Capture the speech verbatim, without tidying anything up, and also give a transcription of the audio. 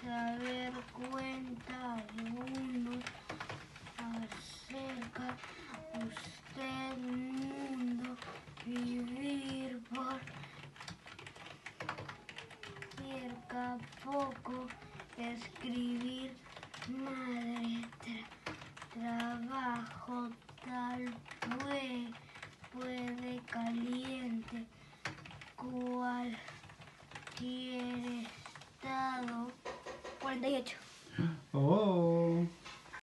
saber cuenta algunos acerca usted mundo, vivir por cerca poco, escribir madre, tra trabajo tal puede, puede caliente, cualquier estado. cuarenta y ocho. Oh.